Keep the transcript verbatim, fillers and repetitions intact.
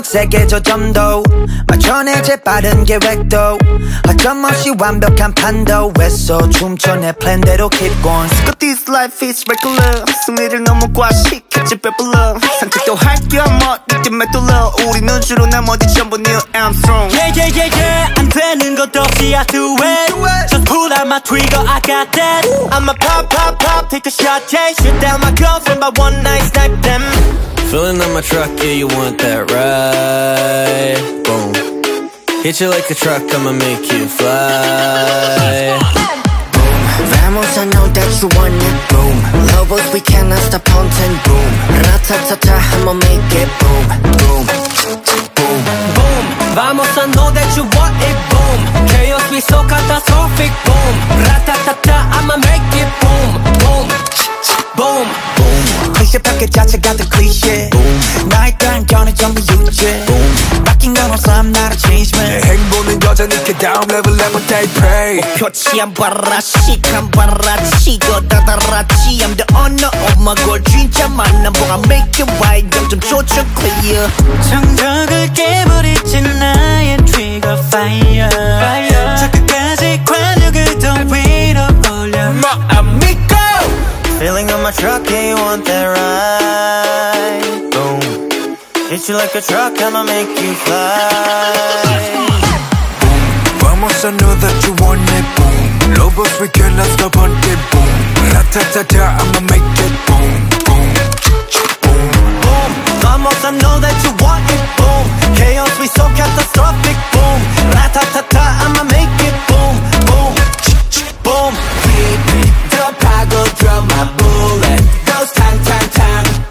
세게 조점도 맞춰내 재빠른 계획도 어쩌없이 완벽한 판도 애써 춤춰 내 플랜대로 keep going. But this life is regular. 승리를 너무 과식했지 배불러. 산책도 할겸 어디쯤 맷돌러. 우리는 주로 나머지 전부 Neil Armstrong. Yeah yeah yeah yeah 안 되는 것 없이 I do it. Just pull out my trigger I got that. I'ma pop pop pop take a shot yeah. Shoot down my girlfriend by one night snipe them. Filling up my truck, yeah, you want that ride. Boom. Hit you like a truck, I'ma make you fly. Boom. Vamos, I know that you want it. Boom. Lobos, we cannot stop haunting. Boom. Ra-ta-ta-ta, I'ma make it. Boom. Boom. Boom. Boom. Vamos, I know that you want it. Boom. Chaos, we so catastrophic. Boom. Ra-ta-ta-ta, I'ma make it. Boom. Boom. Boom. 클리셰 파켓 자체가 더 클리셰 나의 딴 견해 전부 유죄 바뀐 건 없어 I'm not a change man 내 행보는 여전히 그 다음 레벨에만 they pray. 표치 안 봐라 시간 봐라 치고 다다라지 I'm the owner of my goal 진짜 만남 보가 make it right 영점 조절 clear 정적을 깨버리진 나의 trigger fire, fire. 저 끝까지 관역을 더 위로 올려 마음이고 Filling up my truck, yeah, you want that ride. Boom. Hit you like a truck, I'ma make you fly. Boom. Vamos, I know that you want it. Boom. Lobos, we cannot stop on it. Boom. Ra-ta-ta-ta, I'ma make it. Boom. Boom. Boom. Boom. Vamos, I know that you want it. Boom. Chaos, we so catastrophic. Boom. Ra-ta-ta-ta, I'ma make it. Boom. Boom. Boom. Keep it, the pago, throw my bullet. Goes tang, tang, tang.